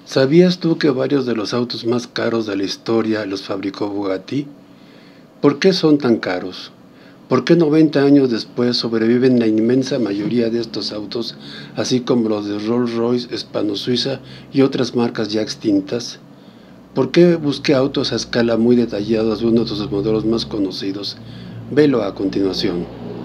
¿Sabías tú que varios de los autos más caros de la historia los fabricó Bugatti? ¿Por qué son tan caros? ¿Por qué 90 años después sobreviven la inmensa mayoría de estos autos, así como los de Rolls-Royce, Hispano-Suiza y otras marcas ya extintas? ¿Por qué busqué autos a escala muy detallados de uno de sus modelos más conocidos? Velo a continuación.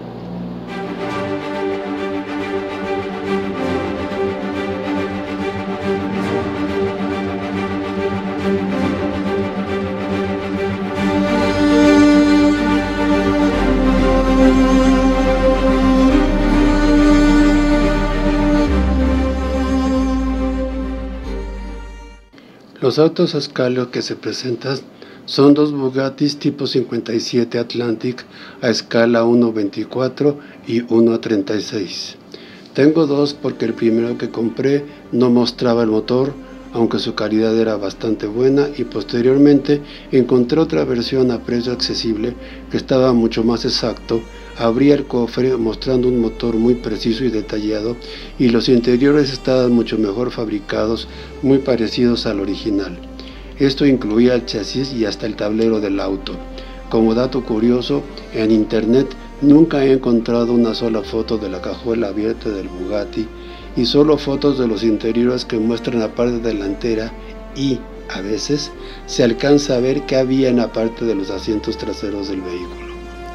Los autos a escala que se presentan son dos Bugattis tipo 57 Atlantic a escala 1:24 y 1:36. Tengo dos porque el primero que compré no mostraba el motor, aunque su calidad era bastante buena, y posteriormente encontré otra versión a precio accesible que estaba mucho más exacto. Abría el cofre mostrando un motor muy preciso y detallado, y los interiores estaban mucho mejor fabricados, muy parecidos al original. Esto incluía el chasis y hasta el tablero del auto. Como dato curioso, en internet nunca he encontrado una sola foto de la cajuela abierta del Bugatti, y solo fotos de los interiores que muestran la parte delantera y, a veces, se alcanza a ver qué había en la parte de los asientos traseros del vehículo.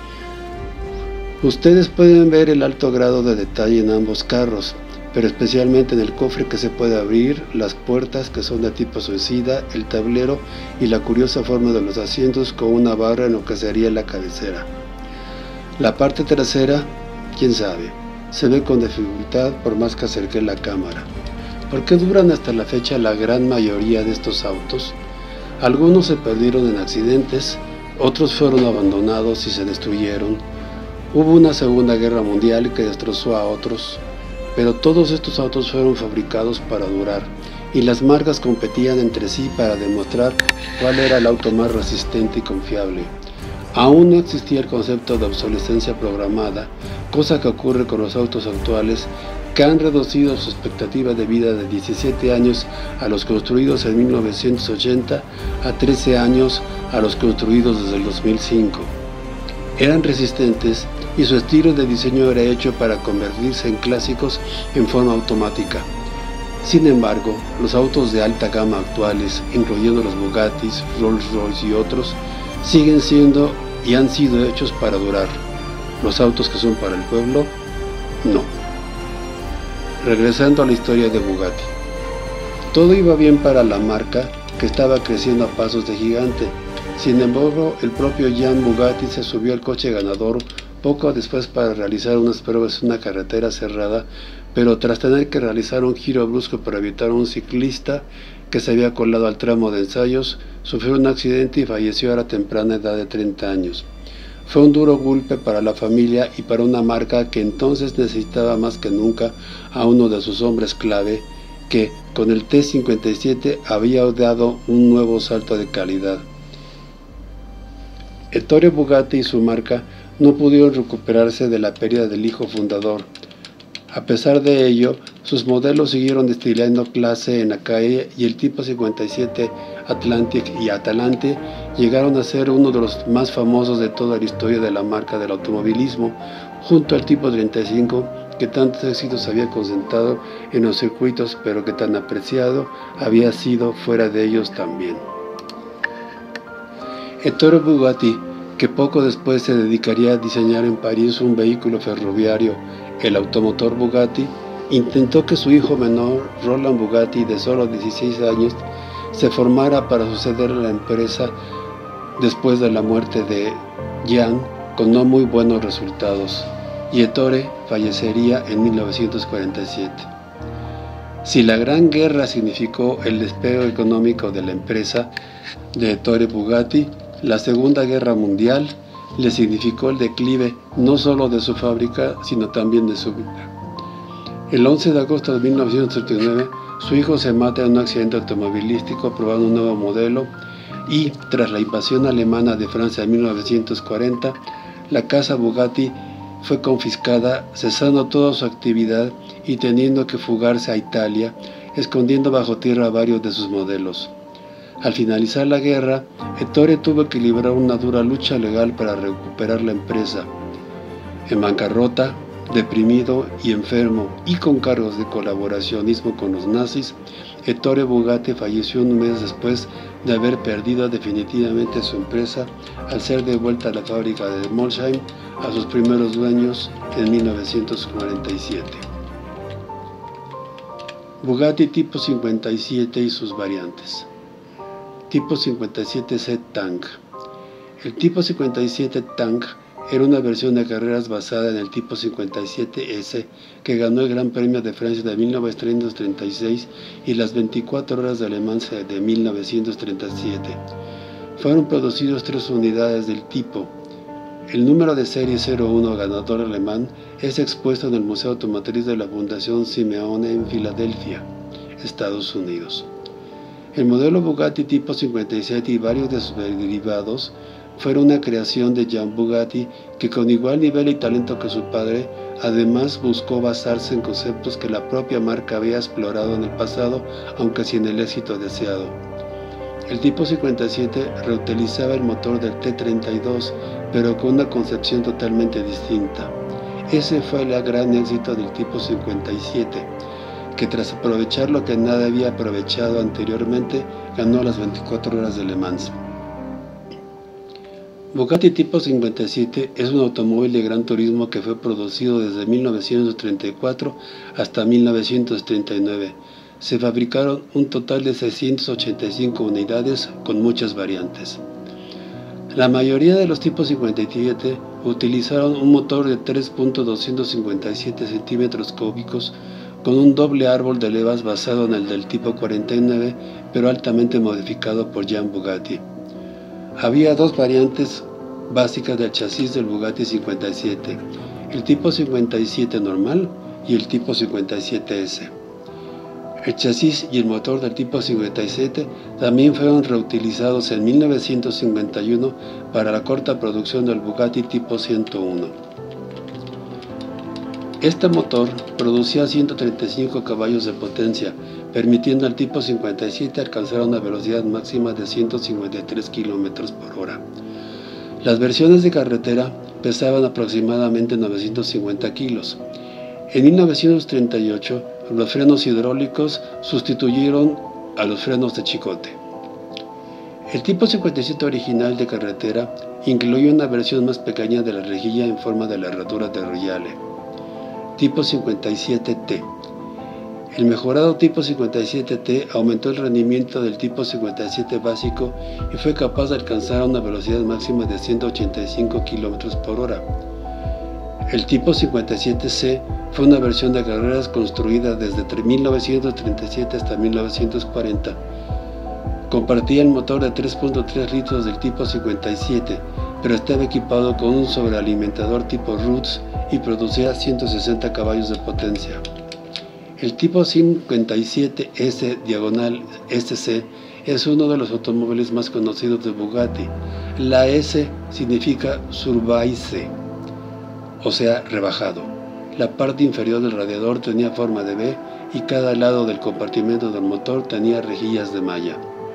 Ustedes pueden ver el alto grado de detalle en ambos carros, pero especialmente en el cofre que se puede abrir, las puertas que son de tipo suicida, el tablero y la curiosa forma de los asientos con una barra en lo que sería la cabecera. La parte trasera, quién sabe, se ve con dificultad por más que acerqué la cámara. ¿Por qué duran hasta la fecha la gran mayoría de estos autos? Algunos se perdieron en accidentes, otros fueron abandonados y se destruyeron. Hubo una Segunda Guerra Mundial que destrozó a otros, pero todos estos autos fueron fabricados para durar, y las marcas competían entre sí para demostrar cuál era el auto más resistente y confiable. Aún no existía el concepto de obsolescencia programada, cosa que ocurre con los autos actuales, que han reducido su expectativa de vida de 17 años a los construidos en 1980 a 13 años a los construidos desde el 2005. Eran resistentes y su estilo de diseño era hecho para convertirse en clásicos en forma automática. Sin embargo, los autos de alta gama actuales, incluyendo los Bugattis, Rolls-Royce y otros, siguen siendo y han sido hechos para durar. Los autos que son para el pueblo, no. Regresando a la historia de Bugatti. Todo iba bien para la marca, que estaba creciendo a pasos de gigante. Sin embargo, el propio Jean Bugatti se subió al coche ganador poco después para realizar unas pruebas en una carretera cerrada, pero tras tener que realizar un giro brusco para evitar a un ciclista que se había colado al tramo de ensayos, sufrió un accidente y falleció a la temprana edad de 30 años. Fue un duro golpe para la familia y para una marca que entonces necesitaba más que nunca a uno de sus hombres clave, que con el T57 había dado un nuevo salto de calidad. Ettore Bugatti y su marca no pudieron recuperarse de la pérdida del hijo fundador. A pesar de ello, sus modelos siguieron destilando clase en la calle, y el tipo 57 Atlantic y Atalante llegaron a ser uno de los más famosos de toda la historia de la marca del automovilismo, junto al tipo 35, que tantos éxitos había concentrado en los circuitos, pero que tan apreciado había sido fuera de ellos también. Ettore Bugatti, que poco después se dedicaría a diseñar en París un vehículo ferroviario, el automotor Bugatti, intentó que su hijo menor, Roland Bugatti, de solo 16 años, se formara para suceder a la empresa después de la muerte de Jean, con no muy buenos resultados, y Ettore fallecería en 1947. Si la Gran Guerra significó el despegue económico de la empresa de Ettore Bugatti, la Segunda Guerra Mundial le significó el declive no solo de su fábrica, sino también de su vida. El 11 de agosto de 1939, su hijo se mata en un accidente automovilístico probando un nuevo modelo, y tras la invasión alemana de Francia en 1940, la casa Bugatti fue confiscada, cesando toda su actividad y teniendo que fugarse a Italia, escondiendo bajo tierra varios de sus modelos. Al finalizar la guerra, Ettore tuvo que librar una dura lucha legal para recuperar la empresa. En bancarrota, deprimido y enfermo y con cargos de colaboracionismo con los nazis, Ettore Bugatti falleció un mes después de haber perdido definitivamente su empresa al ser devuelta a la fábrica de Molsheim a sus primeros dueños en 1947. Bugatti tipo 57 y sus variantes. Tipo 57C Tank. El tipo 57 Tank era una versión de carreras basada en el tipo 57S que ganó el Gran Premio de Francia de 1936 y las 24 horas de Le Mans de 1937. Fueron producidos 3 unidades del tipo. El número de serie 01 ganador alemán es expuesto en el Museo Automotriz de la Fundación Simeone en Filadelfia, Estados Unidos. El modelo Bugatti tipo 57 y varios de sus derivados fueron una creación de Jean Bugatti, que con igual nivel y talento que su padre, además buscó basarse en conceptos que la propia marca había explorado en el pasado, aunque sin el éxito deseado. El tipo 57 reutilizaba el motor del T32, pero con una concepción totalmente distinta. Ese fue el gran éxito del tipo 57, que tras aprovechar lo que nadie había aprovechado anteriormente, ganó las 24 horas de Le Mans. Bugatti tipo 57 es un automóvil de gran turismo que fue producido desde 1934 hasta 1939. Se fabricaron un total de 685 unidades con muchas variantes. La mayoría de los tipos 57 utilizaron un motor de 3.257 centímetros cúbicos con un doble árbol de levas basado en el del tipo 49, pero altamente modificado por Jean Bugatti. Había 2 variantes básicas del chasis del Bugatti 57, el tipo 57 normal y el tipo 57S. El chasis y el motor del tipo 57 también fueron reutilizados en 1951 para la corta producción del Bugatti tipo 101. Este motor producía 135 caballos de potencia, permitiendo al tipo 57 alcanzar una velocidad máxima de 153 km por hora. Las versiones de carretera pesaban aproximadamente 950 kilos. En 1938, los frenos hidráulicos sustituyeron a los frenos de chicote. El tipo 57 original de carretera incluye una versión más pequeña de la rejilla en forma de la herradura de Royale. Tipo 57T. El mejorado tipo 57T aumentó el rendimiento del tipo 57 básico y fue capaz de alcanzar una velocidad máxima de 185 km por hora. El tipo 57C fue una versión de carreras construida desde 1937 hasta 1940. Compartía el motor de 3.3 litros del tipo 57, pero estaba equipado con un sobrealimentador tipo Roots y producía 160 caballos de potencia. El tipo 57S/SC es uno de los automóviles más conocidos de Bugatti. La S significa surbaise, o sea, rebajado. La parte inferior del radiador tenía forma de V y cada lado del compartimento del motor tenía rejillas de malla.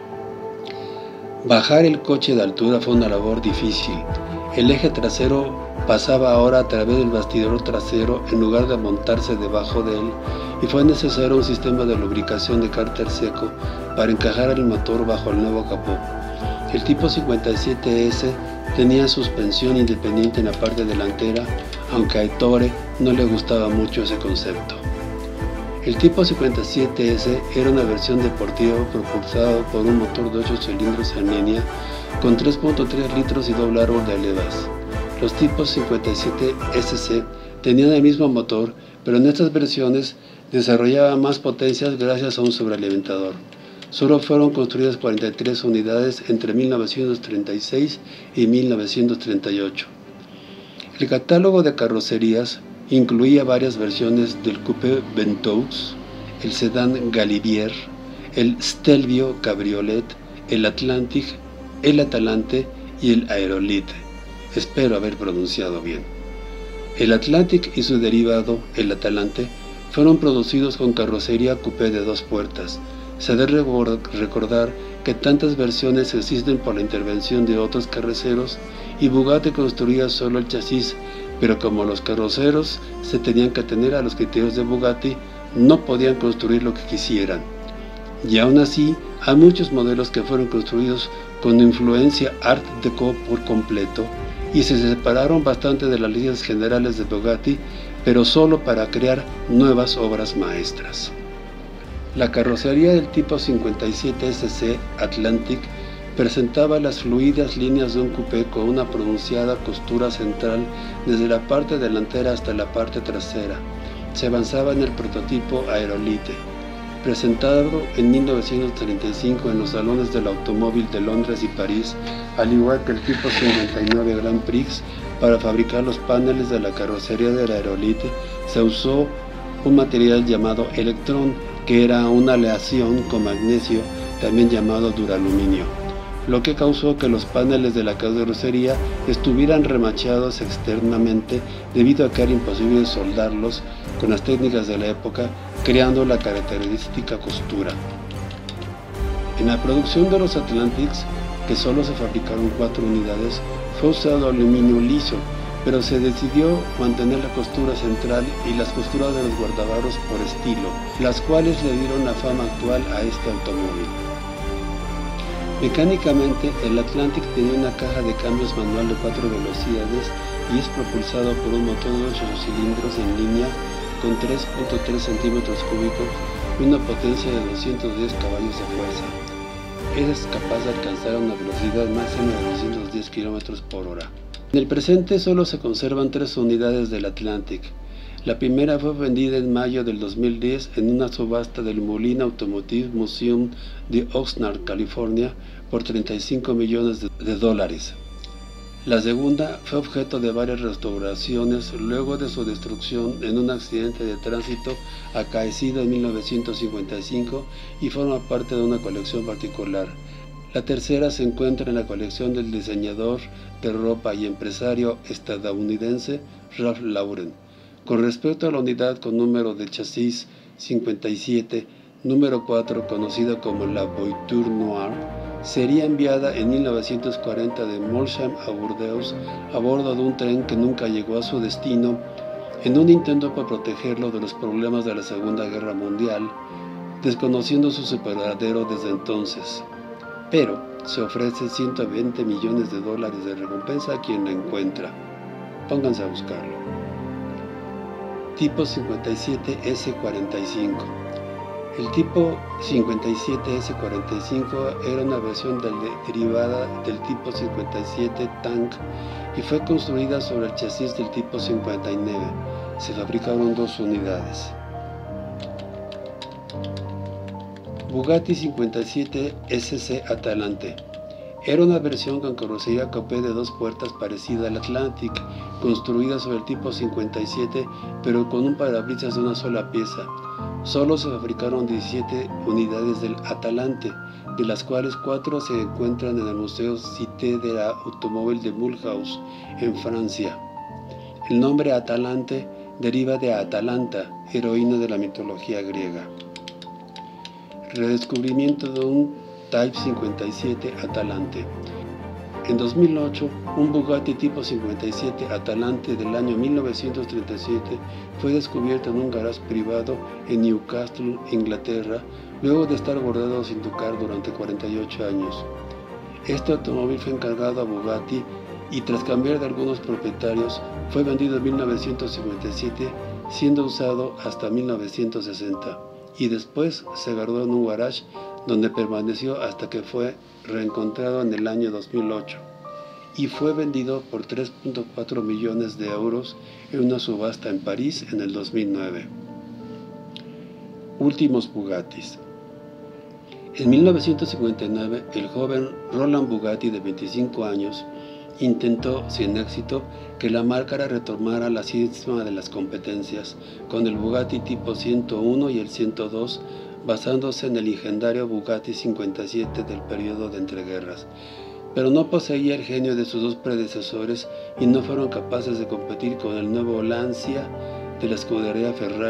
Bajar el coche de altura fue una labor difícil. El eje trasero pasaba ahora a través del bastidor trasero en lugar de montarse debajo de él, y fue necesario un sistema de lubricación de cárter seco para encajar el motor bajo el nuevo capó. El tipo 57S tenía suspensión independiente en la parte delantera, aunque a Ettore no le gustaba mucho ese concepto. El tipo 57S era una versión deportiva propulsado por un motor de 8 cilindros en línea con 3.3 litros y doble árbol de levas. Los tipos 57SC tenían el mismo motor, pero en estas versiones desarrollaban más potencias gracias a un sobrealimentador. Solo fueron construidas 43 unidades entre 1936 y 1938. El catálogo de carrocerías incluía varias versiones del coupé Ventous, el sedán Galibier, el Stelvio Cabriolet, el Atlantic, el Atalante y el Aerolite. Espero haber pronunciado bien. El Atlantic y su derivado, el Atalante, Fueron producidos con carrocería coupé de 2 puertas. Se debe recordar que tantas versiones existen por la intervención de otros carroceros y Bugatti construía solo el chasis, pero como los carroceros se tenían que atener a los criterios de Bugatti, no podían construir lo que quisieran. Y aún así, hay muchos modelos que fueron construidos con influencia Art Deco por completo y se separaron bastante de las líneas generales de Bugatti, pero solo para crear nuevas obras maestras. La carrocería del tipo 57SC Atlantic presentaba las fluidas líneas de un coupé con una pronunciada costura central desde la parte delantera hasta la parte trasera. Se avanzaba en el prototipo Aerolite, presentado en 1935 en los salones del automóvil de Londres y París, al igual que el tipo 59 Grand Prix. Para fabricar los paneles de la carrocería del Aerolite se usó un material llamado Electron, que era una aleación con magnesio, también llamado duraluminio, lo que causó que los paneles de la carrocería estuvieran remachados externamente debido a que era imposible soldarlos con las técnicas de la época, creando la característica costura. En la producción de los Atlantics, que solo se fabricaron 4 unidades, fue usado aluminio liso, pero se decidió mantener la costura central y las costuras de los guardabarros por estilo, las cuales le dieron la fama actual a este automóvil. Mecánicamente, el Atlantic tenía una caja de cambios manual de 4 velocidades y es propulsado por un motor de 8 cilindros en línea con 3.3 centímetros cúbicos y una potencia de 210 caballos de fuerza. Es capaz de alcanzar una velocidad máxima de 210 km por hora. En el presente solo se conservan 3 unidades del Atlantic. La primera fue vendida en mayo del 2010 en una subasta del Moline Automotive Museum de Oxnard, California, por $35 millones. La segunda fue objeto de varias restauraciones luego de su destrucción en un accidente de tránsito acaecido en 1955 y forma parte de una colección particular. La tercera se encuentra en la colección del diseñador de ropa y empresario estadounidense Ralph Lauren. Con respecto a la unidad con número de chasis 57, número 4, conocida como la Voiture Noire, sería enviada en 1940 de Molsheim a Burdeos a bordo de un tren que nunca llegó a su destino, en un intento por protegerlo de los problemas de la Segunda Guerra Mundial, desconociendo su paradero desde entonces. Pero se ofrece $120 millones de recompensa a quien la encuentra. Pónganse a buscarlo. Tipo 57S45. El tipo 57S45 era una versión derivada del tipo 57 Tank y fue construida sobre el chasis del tipo 59. Se fabricaron 2 unidades. Bugatti 57 SC Atalante. Era una versión con carrocería coupé de 2 puertas parecida al Atlantic, construida sobre el tipo 57, pero con un parabrisas de una sola pieza. Solo se fabricaron 17 unidades del Atalante, de las cuales 4 se encuentran en el Museo Cité de l'Automobile de Mulhouse, en Francia. El nombre Atalante deriva de Atalanta, heroína de la mitología griega. Redescubrimiento de un Type 57 Atalante. En 2008, un Bugatti tipo 57 Atalante del año 1937 fue descubierto en un garage privado en Newcastle, Inglaterra, luego de estar guardado sin tocar durante 48 años. Este automóvil fue encargado a Bugatti y tras cambiar de algunos propietarios, fue vendido en 1957, siendo usado hasta 1960, y después se guardó en un garage donde permaneció hasta que fue reencontrado en el año 2008 y fue vendido por 3.4 millones de euros en una subasta en París en el 2009. Últimos Bugattis. En 1959, el joven Roland Bugatti, de 25 años, intentó, sin éxito, que la marca retomara la cima de las competencias con el Bugatti tipo 101 y el 102, basándose en el legendario Bugatti 57 del periodo de entreguerras, pero no poseía el genio de sus 2 predecesores y no fueron capaces de competir con el nuevo Lancia de la escudería Ferrari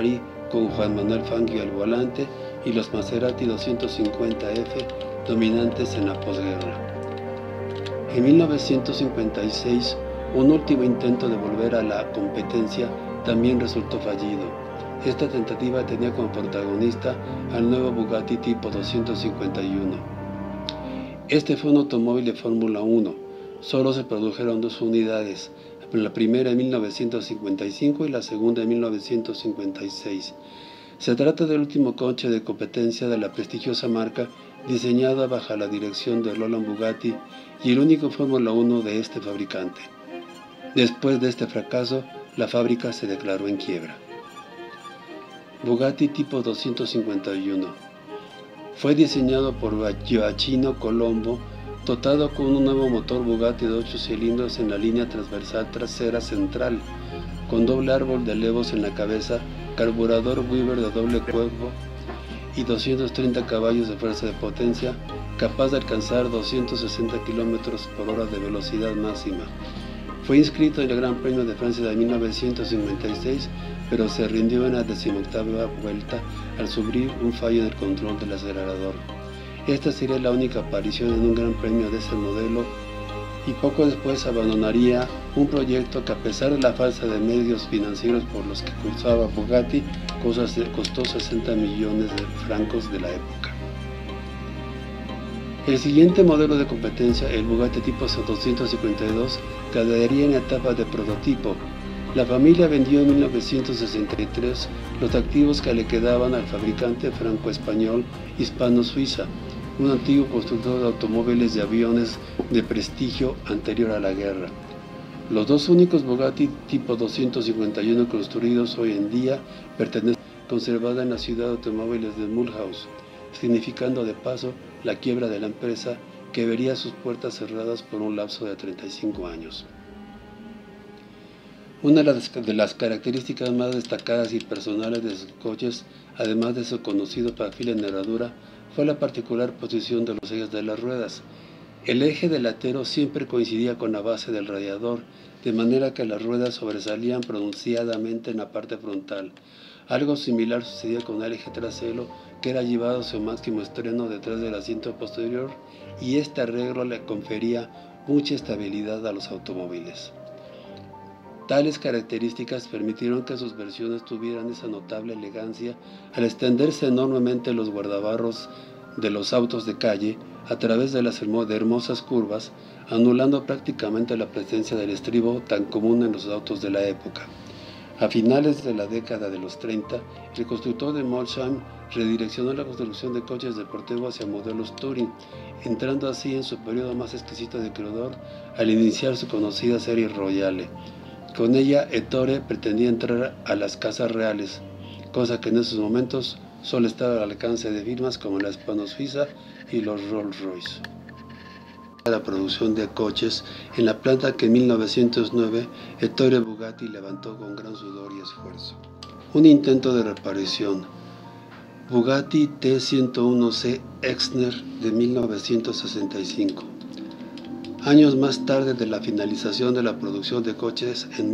con Juan Manuel Fangio al volante y los Maserati 250F dominantes en la posguerra. En 1956, un último intento de volver a la competencia también resultó fallido. Esta tentativa tenía como protagonista al nuevo Bugatti tipo 251. Este fue un automóvil de Fórmula 1. Solo se produjeron 2 unidades, la primera en 1955 y la segunda en 1956. Se trata del último coche de competencia de la prestigiosa marca, diseñada bajo la dirección de Roland Bugatti y el único Fórmula 1 de este fabricante. Después de este fracaso, la fábrica se declaró en quiebra. Bugatti tipo 251 fue diseñado por Gioacchino Colombo, dotado con un nuevo motor Bugatti de 8 cilindros en la línea transversal trasera central, con doble árbol de levos en la cabeza, carburador Weber de doble cuerpo y 230 caballos de fuerza de potencia, capaz de alcanzar 260 km/h de velocidad máxima. Fue inscrito en el Gran Premio de Francia de 1956, pero se rindió en la 18ª vuelta al sufrir un fallo en el control del acelerador. Esta sería la única aparición en un Gran Premio de ese modelo y poco después abandonaría un proyecto que, a pesar de la falta de medios financieros por los que cursaba Bugatti, costó 60 millones de francos de la época. El siguiente modelo de competencia, el Bugatti tipo 252, quedaría en etapa de prototipo. La familia vendió en 1963 los activos que le quedaban al fabricante franco-español Hispano-Suiza, un antiguo constructor de automóviles y aviones de prestigio anterior a la guerra. Los 2 únicos Bugatti tipo 251 construidos hoy en día pertenecen conservada en la ciudad de automóviles de Mulhouse, significando de paso la quiebra de la empresa, que vería sus puertas cerradas por un lapso de 35 años. Una de las características más destacadas y personales de sus coches, además de su conocido perfil en herradura, fue la particular posición de los ejes de las ruedas. El eje delantero siempre coincidía con la base del radiador, de manera que las ruedas sobresalían pronunciadamente en la parte frontal. Algo similar sucedía con el eje trasero, que era llevado a su máximo extremo detrás del asiento posterior, y este arreglo le confería mucha estabilidad a los automóviles. Tales características permitieron que sus versiones tuvieran esa notable elegancia al extenderse enormemente los guardabarros de los autos de calle a través de las hermosas curvas, anulando prácticamente la presencia del estribo tan común en los autos de la época. A finales de la década de los 30, el constructor de Molsheim redireccionó la construcción de coches deportivos hacia modelos Touring, entrando así en su periodo más exquisito de creador al iniciar su conocida serie Royale. Con ella, Ettore pretendía entrar a las casas reales, cosa que en esos momentos solo estaba al alcance de firmas como la Hispano-Suiza y los Rolls-Royce. La producción de coches en la planta que en 1909 Ettore Bugatti levantó con gran sudor y esfuerzo. Un intento de reparación. Bugatti T101C Exner de 1965. Años más tarde de la finalización de la producción de coches en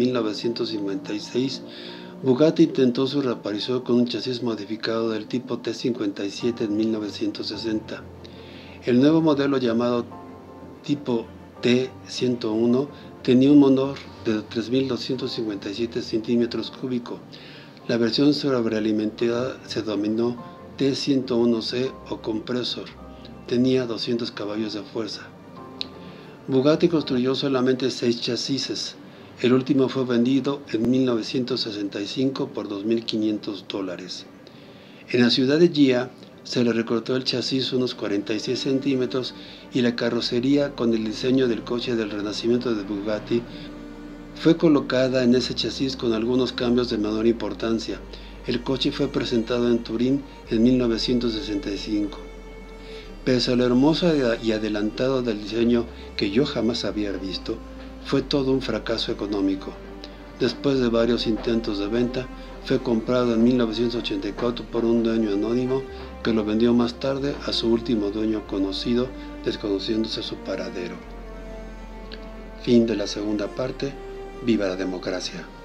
1956, Bugatti intentó su reaparición con un chasis modificado del tipo T57 en 1960. El nuevo modelo, llamado tipo T101, tenía un motor de 3.257 centímetros cúbicos. La versión sobrealimentada se denominó T101C o compresor. Tenía 200 caballos de fuerza. Bugatti construyó solamente 6 chasis. El último fue vendido en 1965 por $2.500. En la ciudad de Gia se le recortó el chasis unos 46 centímetros y la carrocería, con el diseño del coche del renacimiento de Bugatti, fue colocada en ese chasis con algunos cambios de menor importancia. El coche fue presentado en Turín en 1965. Pese a lo hermoso y adelantado del diseño que yo jamás había visto, fue todo un fracaso económico. Después de varios intentos de venta, fue comprado en 1984 por un dueño anónimo que lo vendió más tarde a su último dueño conocido, desconociéndose su paradero. Fin de la segunda parte. ¡Viva la democracia!